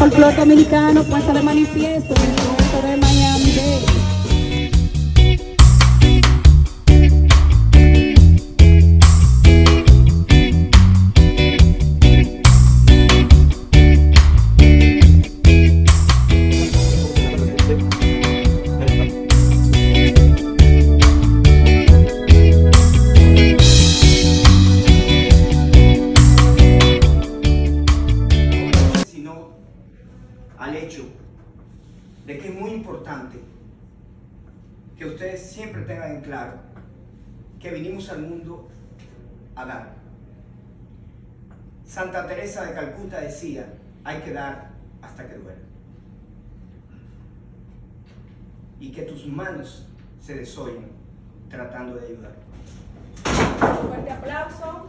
folclore dominicano puesta de manifiesto en el puerto de Miami-Dade. Al hecho de que es muy importante que ustedes siempre tengan en claro que vinimos al mundo a dar. Santa Teresa de Calcuta decía, hay que dar hasta que duela. Y que tus manos se desollen tratando de ayudar. Un fuerte aplauso.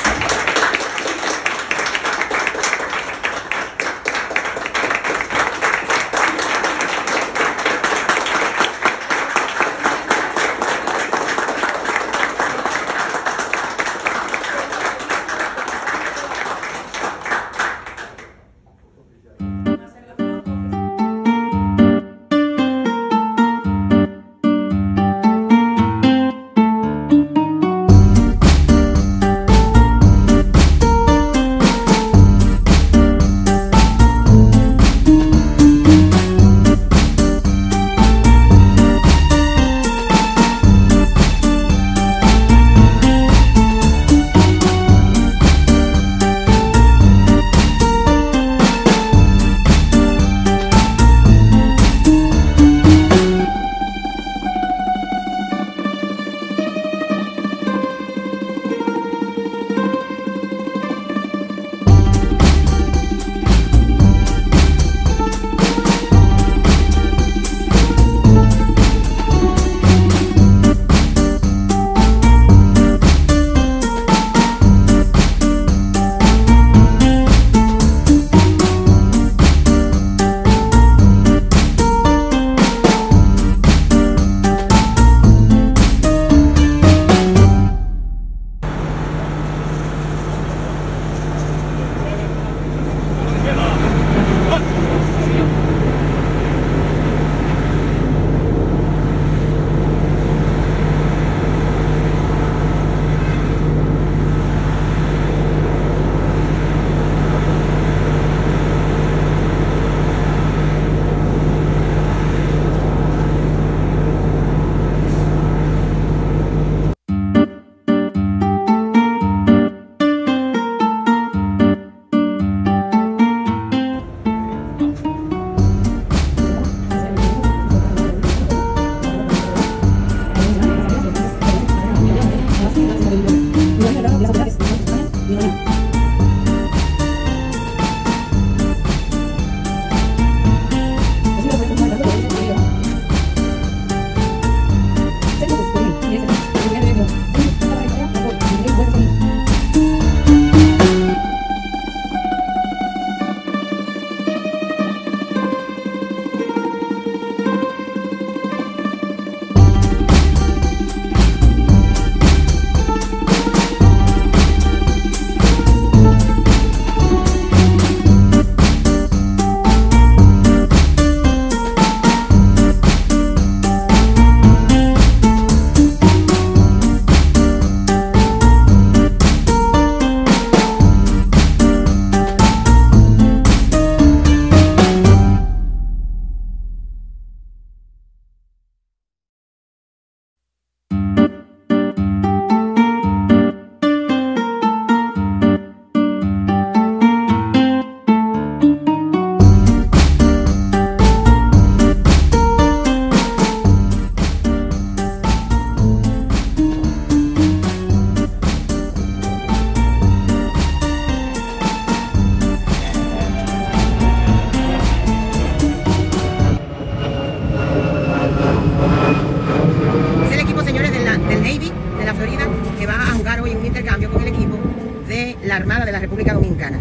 la Armada de la República Dominicana.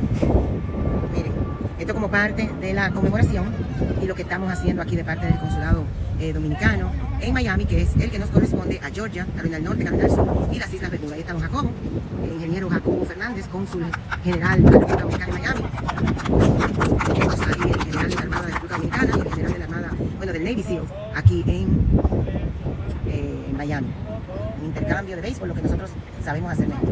Miren, esto como parte de la conmemoración y lo que estamos haciendo aquí de parte del Consulado Dominicano. en Miami, que es el que nos corresponde a Georgia, Carolina del Norte, Carolina del Sur y las Islas Bermudas. Ahí está don Jacobo, el ingeniero Jacobo Fernández, cónsul general de la República Dominicana en Miami. Tenemos ahí el general de la Armada de la República Dominicana y el general de la Armada, bueno, del Navy SEAL, aquí en Miami. Un intercambio de béisbol, lo que nosotros sabemos hacer mejor.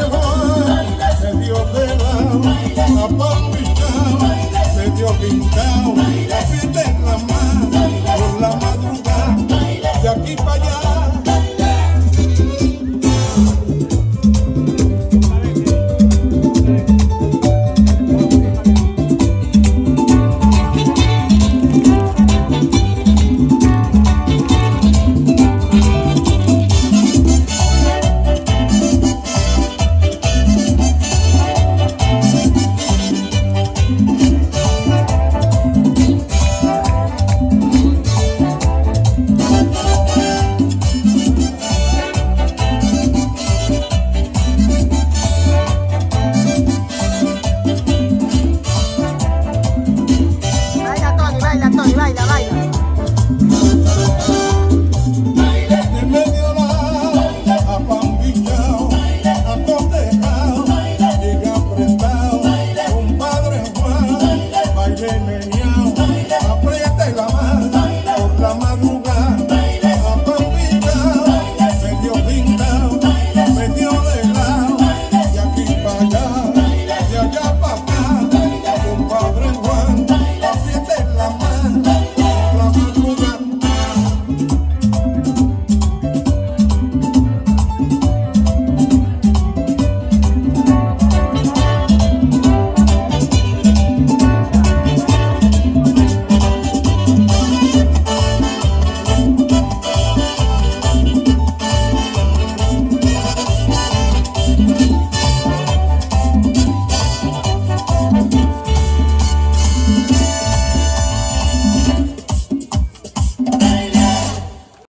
Me dio pintar.